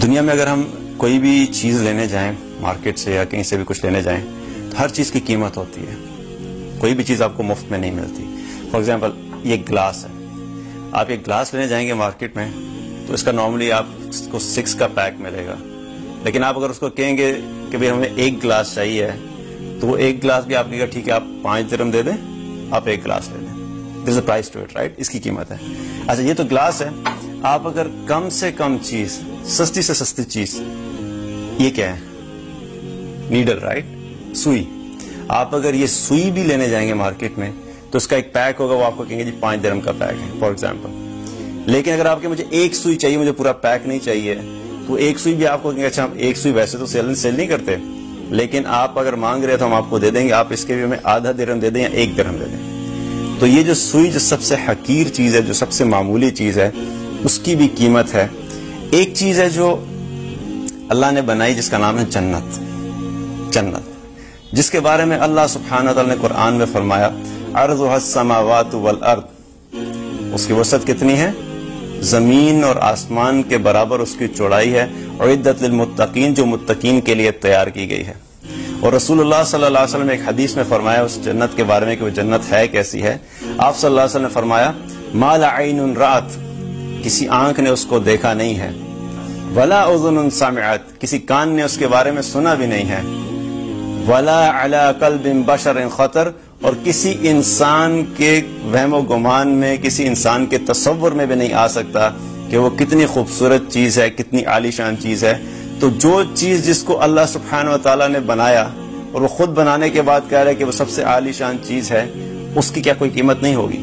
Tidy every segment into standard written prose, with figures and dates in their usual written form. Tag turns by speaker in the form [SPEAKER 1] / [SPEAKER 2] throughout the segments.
[SPEAKER 1] دنیا میں اگر ہم کوئی بھی چیز لینے جائیں مارکیٹ سے یا کہیں سے بھی کچھ لینے جائیں تو ہر چیز کی قیمت ہوتی ہے. کوئی بھی چیز آپ کو مفت میں نہیں ملتی. فار ایگزامپل یہ گلاس ہے. آپ ایک گلاس لینے جائیں گے مارکیٹ میں تو اس کا نارملی آپ کو 6 کا پیک ملے گا. لیکن آپ اگر اس کو کہیں گے کہ بھئی ہمیں ایک گلاس چاہیے تو وہ ایک گلاس بھی آپ کہے گا ٹھیک ہے آپ 5 درہم دے دیں, آپ ایک گلاس لے لیں. There is a price to it, right. اس کی قیمت ہے. اچھا یہ تو گلاس ہے. آپ اگر کم سے کم چیز, سستی سے سستی چیز, یہ کیا ہے؟ نیڈل, رائٹ, سوئی. آپ اگر یہ سوئی بھی لینے جائیں گے مارکیٹ میں تو اس کا ایک پیک ہوگا, وہ آپ کو کہیں گے جی 5 درہم کا پیک ہے فار ایگزامپل. لیکن اگر آپ کے مجھے ایک سوئی چاہیے, مجھے پورا پیک نہیں چاہیے, تو ایک سوئی بھی آپ کو کہیں گے اچھا ہم ایک سوئی ویسے تو سیل نہیں کرتے, لیکن آپ اگر مانگ رہے تو ہم آپ کو دے دیں گے, آپ اس کے بھی ہمیں آدھا درہم دے دیں یا 1 درہم دے دیں. تو یہ جو سوئی جو سب سے حقیر چیز ہے, جو سب سے معمولی چیز ہے, اس کی بھی قیمت ہے. ایک چیز ہے جو اللہ نے بنائی جس کا نام ہے جنت. جنت جس کے بارے میں اللہ سبحانہ وتعالی نے قرآن میں فرمایا عرضها السماوات والارض. اس کی وسعت کتنی ہے؟ زمین اور آسمان کے برابر اس کی چوڑائی ہے. اعدت للمتقین, جو متقین کے لیے تیار کی گئی ہے. اور رسول اللہ صلی اللہ علیہ وسلم نے ایک حدیث میں فرمایا اس جنت کے بارے میں کہ وہ جنت ہے کیسی ہے. آپ صلی اللہ علیہ وسلم نے فرمایا ما لا عین رأت, کسی آنکھ نے اس کو دیکھا نہیں ہے, ولا اذن سمعت, کسی کان نے اس کے بارے میں سنا بھی نہیں ہے, ولا علی قلب بشر خطر, اور کسی انسان کے وہم و گمان میں, کسی انسان کے تصور میں بھی نہیں آ سکتا کہ وہ کتنی خوبصورت چیز ہے, کتنی عالی شان چیز ہے. تو جو چیز جس کو اللہ سبحانہ و تعالیٰ نے بنایا اور وہ خود بنانے کے بعد کہہ رہا ہے کہ وہ سب سے عالی شان چیز ہے, اس کی کیا کوئی قیمت نہیں ہوگی؟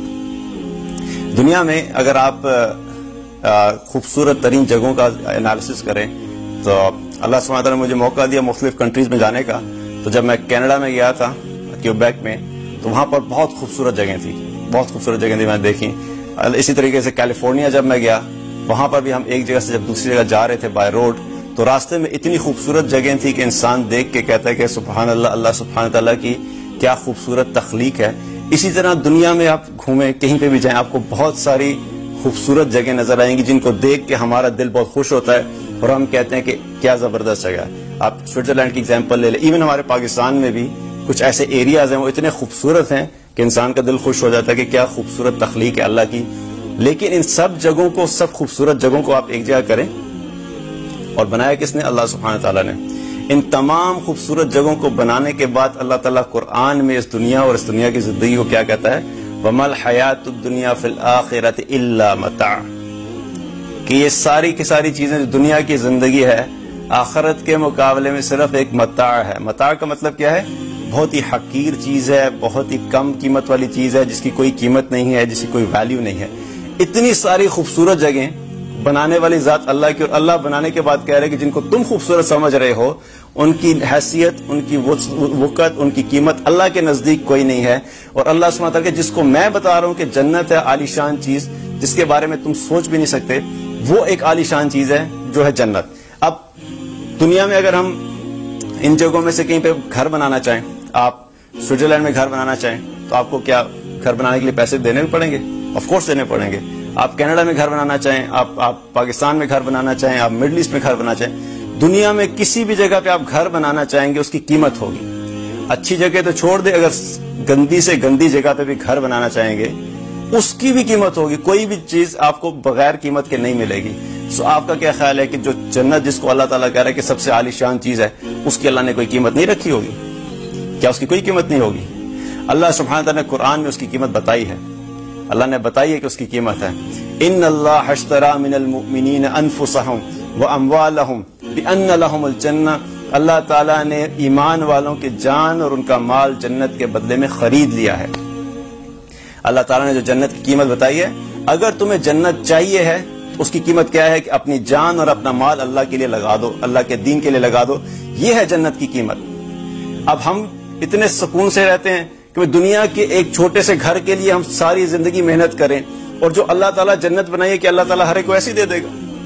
[SPEAKER 1] دنیا میں اگر آپ خوبصورت ترین جگہوں کا انالیسس کریں تو اللہ سبحانہ و تعالیٰ نے مجھے موقع دیا مختلف کنٹریز میں جانے کا. تو جب میں کینیڈا میں گیا تھا کیوبیک میں, تو وہاں پر بہت خوبصورت جگہیں تھی, بہت خوبصورت جگہیں تھی میں نے دیکھی. اسی طریقے سے کیلیفورنیا جب میں گیا, وہاں پر بھی ہم ایک جگہ سے جب دوسری جگہ جا رہے تھے بائی روڈ, تو راستے میں اتنی خوبصورت جگہیں تھی کہ انسان دیکھ کے کہتا ہے کہ سبحان اللہ, اللہ سبحانہ تعالیٰ کی کیا خوبصورت تخلیق ہے. اسی طرح دنیا میں آپ گھومیں کہیں پہ بھی جائیں, آپ کو بہت ساری خوبصورت جگہیں نظر آئیں گی جن کو دیکھ کے ہمارا دل بہت خوش ہوتا ہے اور ہم کہتے ہیں کہ کیا زبردست جگہ ہے. آپ سوئٹزرلینڈ کی ایگزامپل لے لیں. ایون ہمارے پاکستان میں بھی کچھ ایسے ایریاز ہیں وہ اتنے خوبصورت ہیں کہ انسان کا دل خوش ہو جاتا ہے کہ کیا خوبصورت تخلیق ہے اللہ کی. لیکن ان سب جگہوں کو, سب خوبصورت جگہوں کو آپ ایک جگہ کریں, اور بنایا کس نے؟ اللہ سبحانہ تعالیٰ نے. ان تمام خوبصورت جگہوں کو بنانے کے بعد اللہ تعالیٰ قرآن میں اس دنیا اور اس دنیا کی زندگی کو کیا کہتا ہے؟ وَمَا الْحَيَاةُ الدُّنْيَا فِي الْآخِرَةِ إِلَّا مَتَاعٌ, کہ یہ ساری کی ساری چیزیں جو دنیا کی زندگی ہے آخرت کے مقابلے میں صرف ایک متاع ہے. متاع کا مطلب کیا ہے؟ بہت ہی حقیر چیز ہے, بہت ہی کم قیمت والی چیز ہے, جس کی کوئی قیمت نہیں ہے, جس کی کوئی ویلیو نہیں ہے. اتنی ساری خوبصورت جگہیں بنانے والی ذات اللہ کی, اور اللہ بنانے کے بعد کہہ رہے کہ جن کو تم خوبصورت سمجھ رہے ہو ان کی حیثیت, ان کی وقت, ان کی قیمت اللہ کے نزدیک کوئی نہیں ہے. اور اللہ سبحانہ تعالیٰ جس کو میں بتا رہا ہوں کہ جنت ہے عالی شان چیز جس کے بارے میں تم سوچ بھی نہیں سکتے, وہ ایک عالی شان چیز ہے جو ہے جنت. اب دنیا میں اگر ہم ان جگہوں میں سے کہیں پہ گھر بنانا چاہیں, آپ سوئٹزرلینڈ میں گھر بنانا چاہیں تو آپ کو کیا گھر بنانے کے لیے پیسے دینے بھی پڑیں گے؟ آف کورس دینے پڑیں گے. آپ کینیڈا میں گھر بنانا چاہیں, آپ پاکستان میں گھر بنانا چاہیں, آپ مڈل ایسٹ میں گھر بنانا چاہیں, دنیا میں کسی بھی جگہ پہ آپ گھر بنانا چاہیں گے اس کی قیمت ہوگی. اچھی جگہ تو چھوڑ دیں, اگر گندی سے گندی جگہ پہ بھی گھر بنانا چاہیں گے اس کی بھی قیمت ہوگی. کوئی بھی چیز آپ کو بغیر قیمت کے نہیں ملے گی. سو آپ کا کیا خیال ہے کہ جو جنت جس کو اللہ تعالیٰ کہہ رہا ہے کہ سب سے عالی شان چیز ہے, اس کی اللہ نے کوئی قیمت نہیں رکھی ہوگی؟ کیا اس کی کوئی قیمت نہیں ہوگی؟ اللہ سبحانہ تعالیٰ نے قرآن میں اس کی قیمت بتائی ہے. اللہ نے بتائی ہے کہ اس کی قیمت ہے. ان اللہ اشتری من المؤمنین انفسهم واموالهم بان لهم الجنہ, اللہ تعالیٰ نے ایمان والوں کے جان اور ان کا مال جنت کے بدلے میں خرید لیا ہے. اللہ تعالیٰ نے جو جنت کی قیمت بتائی ہے, اگر تمہیں جنت چاہیے ہے تو اس کی قیمت کیا ہے کہ اپنی جان اور اپنا مال اللہ کے لیے لگا دو, اللہ کے دین کے لیے لگا دو. یہ ہے جنت کی قیمت. اب ہم اتنے سکون سے رہتے ہیں کہ دنیا کے ایک چھوٹے سے گھر کے لیے ہم ساری زندگی محنت کریں, اور جو اللہ تعالیٰ جنت بنائی ہے کہ اللہ تعالیٰ ہر ایک کو ایسی دے دے گا.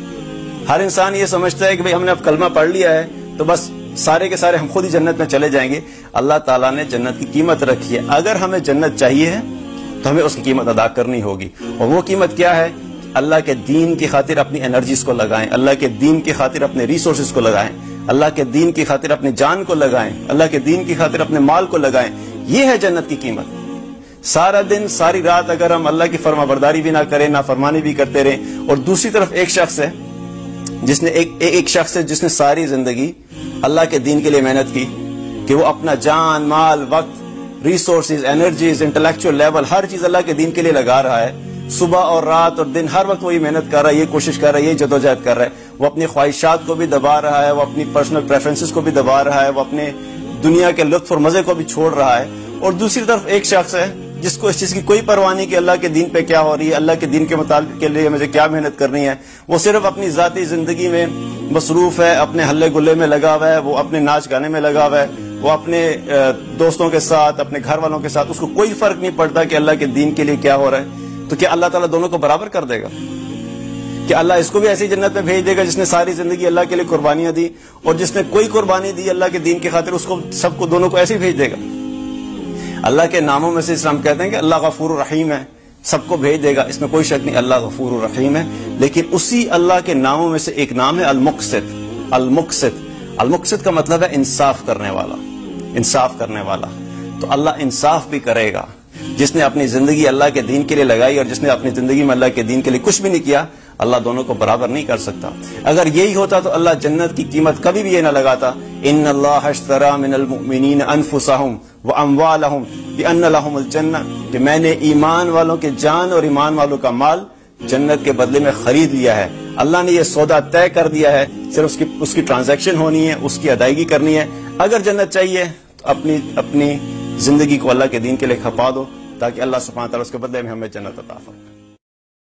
[SPEAKER 1] ہر انسان یہ سمجھتا ہے کہ بھئی ہم نے اب کلمہ پڑھ لیا ہے تو بس سارے کے سارے ہم خود ہی جنت میں چلے جائیں گے. اللہ تعالیٰ نے جنت کی قیمت رکھی ہے. اگر ہمیں جنت چاہیے ہے تو ہمیں اس کی قیمت ادا کرنی ہوگی. اور وہ قیمت کیا ہے؟ اللہ کے دین کی خاطر اپنی انرجیز کو لگائیں، اللہ کے دین کی خاطر اپنے ریسورسز کو لگائیں، اللہ کے دین کی خاطر اپنی جان کو لگائیں، اللہ کے دین کی خاطر اپنے مال کو لگائیں. یہ ہے جنت کی قیمت. سارا دن ساری رات اگر ہم اللہ کی فرما برداری بھی نہ کریں، نافرمانی بھی کرتے رہیں، اور دوسری طرف ایک شخص ہے جس نے ساری زندگی اللہ کے دین کے لیے محنت کی کہ وہ اپنا جان، مال، وقت، ریسورسز، انرجیز، انٹلیکچوئل لیول ہر چیز اللہ کے دین کے لیے لگا رہا ہے. صبح اور رات اور دن ہر وقت وہی محنت کر رہا ہے، یہ کوشش کر رہا ہے، یہ جدوجہد کر رہا ہے. وہ اپنی خواہشات کو بھی دبا رہا ہے، وہ اپنی پرسنل پریفرنسز کو بھی دبا رہا ہے، وہ اپنے دنیا کے لطف اور مزے کو بھی چھوڑ رہا ہے. اور دوسری طرف ایک شخص ہے جس کو اس چیز کی کوئی پرواہ نہیں کہ اللہ کے دین پہ کیا ہو رہی ہے، اللہ کے دین کے مطابق کے لیے مجھے کیا محنت کرنی ہے. وہ صرف اپنی ذاتی زندگی میں مصروف ہے، اپنے ہلے گلے میں لگا ہوا ہے، وہ اپنے ناچ گانے میں لگا ہوا ہے، وہ اپنے دوستوں کے ساتھ، اپنے گھر والوں کے ساتھ، اس کو کوئی فرق نہیں پڑتا کہ اللہ کے دین کے لیے کیا ہو رہا ہے. تو کیا اللہ تعالیٰ دونوں کو برابر کر دے گا؟ کہ اللہ اس کو بھی ایسی جنت میں بھیج دے گا جس نے ساری زندگی اللہ کے لیے قربانیاں دی، اور جس نے کوئی قربانی دی اللہ کے دین کی خاطر، اس کو سب کو دونوں کو ایسے ہی بھیج دے گا؟ اللہ کے ناموں میں سے اسلام کہتے ہیں کہ اللہ غفور الرحیم ہے، سب کو بھیج دے گا، اس میں کوئی شک نہیں، اللہ غفور الرحیم ہے. لیکن اسی اللہ کے ناموں میں سے ایک نام ہے المقسط. المقسط کا مطلب ہے انصاف کرنے والا. تو اللہ انصاف بھی کرے گا. جس نے اپنی زندگی اللہ کے دین کے لیے لگائی اور جس نے اپنی زندگی میں اللہ کے دین کے لیے کچھ بھی نہیں کیا، اللہ دونوں کو برابر نہیں کر سکتا. اگر یہی ہوتا تو اللہ جنت کی قیمت کبھی بھی یہ نہ لگاتا، ان اللہ اشتری من المؤمنین انفسهم واموالهم بان لهم الجنہ، کہ میں نے ایمان والوں کے جان اور ایمان والوں کا مال جنت کے بدلے میں خرید لیا ہے. اللہ نے یہ سودا طے کر دیا ہے، صرف اس کی ٹرانزیکشن ہونی ہے، اس کی ادائیگی کرنی ہے. اگر جنت چاہیے تو اپنی زندگی کو اللہ کے دین کے لیے کھپا دو، تاکہ اللہ سبحانہ تعالیٰ اس کے بدلے میں ہمیں جنت عطا فرمائے.